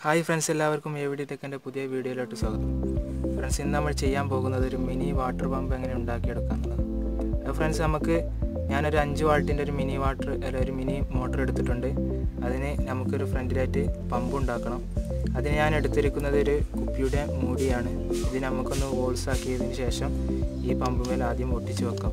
Hi friends, എല്ലാവർക്കും എവിഡി ടെക്കിൻ്റെ പുതിയ വീഡിയോയിലോട്ട് സ്വാഗതം. ഫ്രണ്ട്സ്, ഇന്ന് നമ്മൾ ചെയ്യാൻ പോകുന്നത് ഒരു മിനി വാട്ടർ പമ്പ് എങ്ങനെ ഉണ്ടാക്കിയെടുക്കാമെന്നുള്ളത്. ഫ്രണ്ട്സ്, ഞാനൊരു 5 വാട്ടിൻ്റെ ഒരു മിനി മോട്ടർ എടുത്തിട്ടുണ്ട്. അതിന് നമുക്കൊരു ഫ്രണ്ടിലായിട്ട് പമ്പ് ഉണ്ടാക്കണം. അതിന് ഞാൻ എടുത്തിരിക്കുന്നത് ഒരു കുപ്പിയുടെ മൂടിയാണ്. ഇത് നമുക്കൊന്ന് ഹോൾസ് ആക്കിയതിന് ശേഷം ഈ പമ്പ് മേൽ ആദ്യം ഒട്ടിച്ച് വെക്കാം.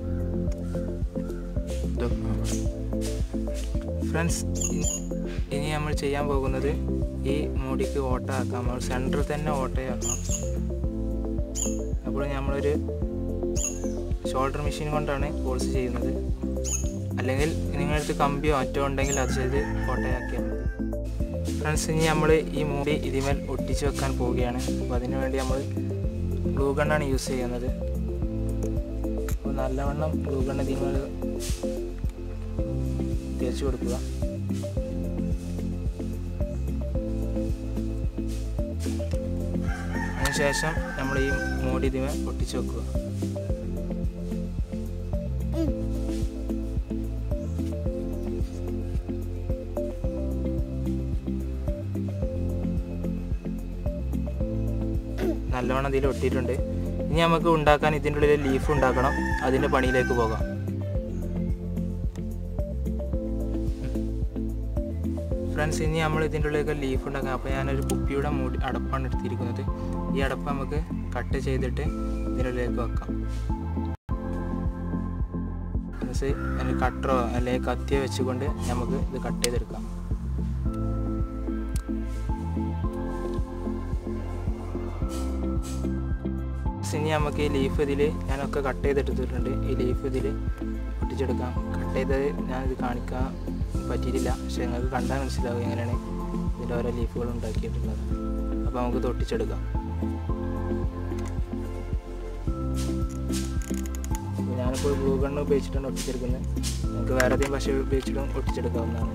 ഫ്രണ്ട്സ്, ഇനി നമ്മൾ ചെയ്യാൻ പോകുന്നത് ഈ മൂടിക്ക് ഓട്ട ആക്കാം. നമ്മൾ സെൻറ്ററിൽ തന്നെ ഓട്ടയാക്കണം. അപ്പോൾ നമ്മളൊരു ഷോൾഡർ മെഷീൻ കൊണ്ടാണ് ഹോൾസ് ചെയ്യുന്നത്. അല്ലെങ്കിൽ നിങ്ങളടുത്ത് കമ്പിയോ മറ്റോ ഉണ്ടെങ്കിൽ അത് ചെയ്ത് ഓട്ടയാക്കിയാൽ മതി. ഫ്രണ്ട്സ്, ഇനി നമ്മൾ ഈ മൂടി ഇതിന്മേൽ ഒട്ടിച്ച് വെക്കാൻ പോവുകയാണ്. അപ്പോൾ അതിനു വേണ്ടി നമ്മൾ ഗ്ലൂ ഗണ്ണാണ് യൂസ് ചെയ്യുന്നത്. അപ്പോൾ നല്ലവണ്ണം ഗ്ലൂ ഗണ്ണ് ഇതിന്മേൽ തേച്ച് കൊടുക്കുക. അതിനുശേഷം നമ്മൾ ഈ മൂടി ഇതിമേ ഒട്ടിച്ച് വെക്കുക. നല്ലവണ്ണം ഇതിൽ ഒട്ടിയിട്ടുണ്ട്. ഇനി നമുക്ക് ഉണ്ടാക്കാൻ ഇതിൻ്റെ ഉള്ളിൽ ലീഫ് ഉണ്ടാക്കണം. അതിൻ്റെ പണിയിലേക്ക് പോകാം. ഫ്രണ്ട്സ്, ഇനി നമ്മൾ ഇതിൻ്റെ ഉള്ളിലേക്ക് ലീഫ് ഉണ്ടാക്കാം. അപ്പോൾ ഞാനൊരു കുപ്പിയുടെ മൂടി അടപ്പാണ് എടുത്തിരിക്കുന്നത്. ഈ അടപ്പ് നമുക്ക് കട്ട് ചെയ്തിട്ട് ഇതിനുള്ളിലേക്ക് വെക്കാം. മീൻസ് അതിന് കട്ടറോ അല്ലെങ്കിൽ കത്തിയോ വെച്ചുകൊണ്ട് നമുക്ക് ഇത് കട്ട് ചെയ്തെടുക്കാം. ഇനി നമുക്ക് ഈ ലീഫ് ഇതിൽ ഞാനൊക്കെ കട്ട് ചെയ്തെടുത്തിട്ടുണ്ട്. ഈ ലീഫ് ഇതിൽ ഒട്ടിച്ചെടുക്കാം. കട്ട് ചെയ്തത് ഞാനിത് കാണിക്കാൻ പറ്റിയിട്ടില്ല, പക്ഷേ നിങ്ങൾക്ക് കണ്ടാൽ മനസ്സിലാവും എങ്ങനെയാണ് ഇതിൽ ഓരോ ലീഫുകൾ ഉണ്ടാക്കിയിട്ടുള്ളത്. അപ്പോൾ നമുക്ക് ഒട്ടിച്ചെടുക്കാം. ഞാനിപ്പോൾ ഗ്ലൂ ഗണ്ണ് ഉപയോഗിച്ചിട്ടാണ് ഒട്ടിച്ചെടുക്കുന്നത്. നമുക്ക് വേറെ ഏതെങ്കിലും പശ ഉപയോഗിച്ചിട്ടും ഒട്ടിച്ചെടുക്കാവുന്നതാണ്.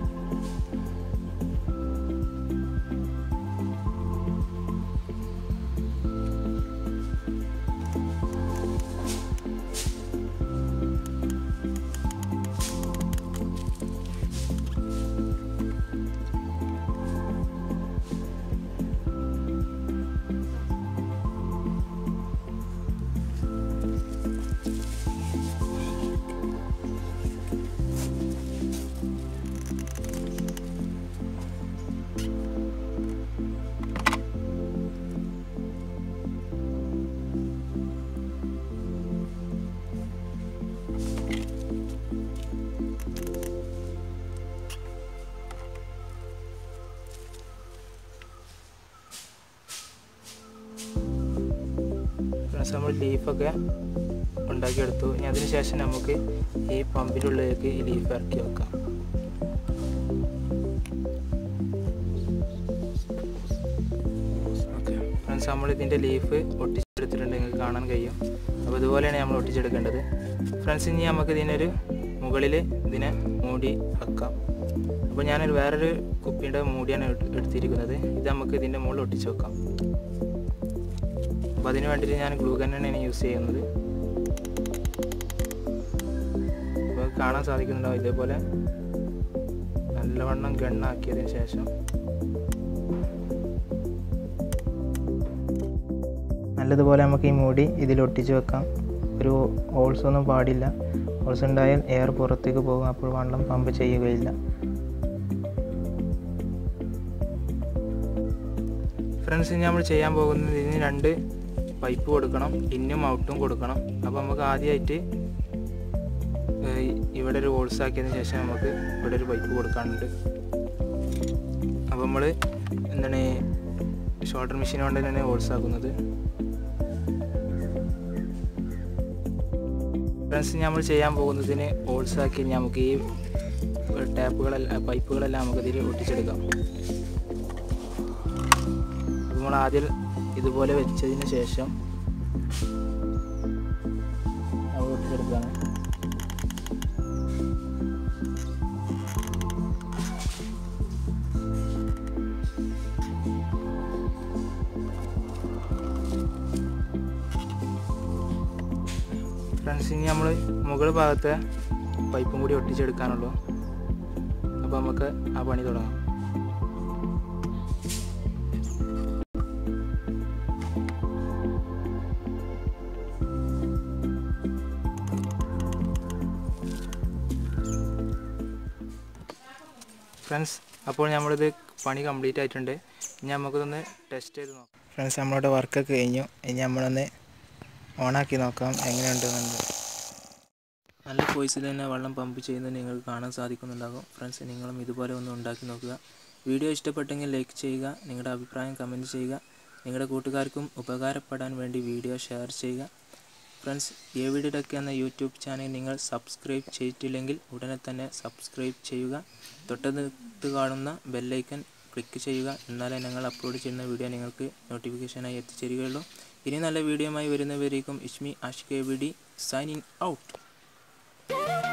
നമ്മൾ ലീഫൊക്കെ ഉണ്ടാക്കിയെടുത്തു. ഇനി അതിന് ശേഷം നമുക്ക് ഈ പമ്പിൻ്റെ ഉള്ളിലേക്ക് ഈ ലീഫ് ഇറക്കി വെക്കാം. ഓക്കെ ഫ്രണ്ട്സ്, നമ്മളിതിൻ്റെ ലീഫ് ഒട്ടിച്ചെടുത്തിട്ടുണ്ട്. നിങ്ങൾക്ക് കാണാൻ കഴിയും. അപ്പോൾ ഇതുപോലെയാണ് നമ്മൾ ഒട്ടിച്ചെടുക്കേണ്ടത്. ഫ്രണ്ട്സ്, ഇനി നമുക്ക് ഇതിനൊരു മുകളിൽ ഇതിനെ മൂടി വെക്കാം. അപ്പോൾ ഞാനൊരു വേറൊരു കുപ്പിയുടെ മൂടിയാണ് എടുത്തിരിക്കുന്നത്. ഇത് നമുക്ക് ഇതിൻ്റെ മുകളിൽ ഒട്ടിച്ച് വെക്കാം. അപ്പോൾ അതിന് വേണ്ടിയിട്ട് ഞാൻ ഗ്ലൂ ഗണ്ണാണ് യൂസ് ചെയ്യുന്നത്. അപ്പോൾ കാണാൻ സാധിക്കുന്നുണ്ടാവും. ഇതേപോലെ നല്ലവണ്ണം ഗണ്ണാക്കിയതിന് ശേഷം നല്ലതുപോലെ നമുക്ക് ഈ മൂടി ഇതിൽ ഒട്ടിച്ച് വെക്കാം. ഒരു ഹോൾസ് ഒന്നും പാടില്ല. ഹോൾസ് ഉണ്ടായാൽ എയർ പുറത്തേക്ക് പോകും. അപ്പോൾ വെള്ളം പമ്പ് ചെയ്യുകയില്ല. ഫ്രണ്ട്സ്, ഇനി നമ്മൾ ചെയ്യാൻ പോകുന്നത് ഇതിന് 2 പൈപ്പ് കൊടുക്കണം. ഇന്നും ഔട്ടും കൊടുക്കണം. അപ്പോൾ നമുക്ക് ആദ്യമായിട്ട് ഇവിടെ ഒരു ഹോൾസ് ആക്കിയതിന് ശേഷം നമുക്ക് ഇവിടെ ഒരു പൈപ്പ് കൊടുക്കാനുണ്ട്. അപ്പോൾ നമ്മൾ ഷോൾഡർ മെഷീൻ കൊണ്ട് തന്നെ ഹോൾസ് ആക്കുന്നത്. ഫ്രണ്ട്സ്, നമ്മൾ ചെയ്യാൻ പോകുന്നതിന് ഹോൾസ് ആക്കി നമുക്ക് ഈ പൈപ്പുകളെല്ലാം നമുക്കിതിൽ ഒട്ടിച്ചെടുക്കാം. നമ്മൾ ആദ്യം ഇതുപോലെ വെച്ചതിന് ശേഷം നമ്മൾ ഒട്ടിച്ചെടുക്കുകയാണ്. ഫ്രണ്ട്സ്, ഇനി നമ്മൾ മുകൾ ഭാഗത്തെ പൈപ്പും കൂടി ഒട്ടിച്ചെടുക്കാനുള്ളൂ. അപ്പോൾ നമുക്ക് ആ പണി തുടങ്ങാം. ഫ്രണ്ട്സ്, അപ്പോൾ നമ്മളിത് പണി കംപ്ലീറ്റ് ആയിട്ടുണ്ട്. ഇനി നമുക്കിതൊന്ന് ടെസ്റ്റ് ചെയ്ത് നോക്കാം. ഫ്രണ്ട്സ്, നമ്മളുടെ വർക്കൊക്കെ കഴിഞ്ഞു. ഇനി നമ്മളൊന്ന് ഓണാക്കി നോക്കാം എങ്ങനെയുണ്ടെന്നുണ്ട്. നല്ല ഫോഴ്സിൽ തന്നെ വെള്ളം പമ്പ് ചെയ്യുന്നത് നിങ്ങൾക്ക് കാണാൻ സാധിക്കുന്നുണ്ടാകും. ഫ്രണ്ട്സ്, നിങ്ങളും ഇതുപോലെ ഒന്ന് ഉണ്ടാക്കി നോക്കുക. വീഡിയോ ഇഷ്ടപ്പെട്ടെങ്കിൽ ലൈക്ക് ചെയ്യുക, നിങ്ങളുടെ അഭിപ്രായം കമൻറ്റ് ചെയ്യുക, നിങ്ങളുടെ കൂട്ടുകാർക്കും ഉപകാരപ്പെടാൻ വേണ്ടി വീഡിയോ ഷെയർ ചെയ്യുക. ഫ്രണ്ട്സ്, എവിഡി ടെക് എന്ന യൂട്യൂബ് ചാനൽ നിങ്ങൾ സബ്സ്ക്രൈബ് ചെയ്തിട്ടില്ലെങ്കിൽ ഉടനെ തന്നെ സബ്സ്ക്രൈബ് ചെയ്യുക. തൊട്ടടുത്ത് കാണുന്ന ബെല്ലൈക്കൺ ക്ലിക്ക് ചെയ്യുക. എന്നാലേ ഞങ്ങൾ അപ്ലോഡ് ചെയ്യുന്ന വീഡിയോ നിങ്ങൾക്ക് നോട്ടിഫിക്കേഷനായി എത്തിച്ചേരുകയുള്ളൂ. ഇനി നല്ല വീഡിയോയുമായി വരുന്നവരേക്കും Ismi Ashiq AVD signing out.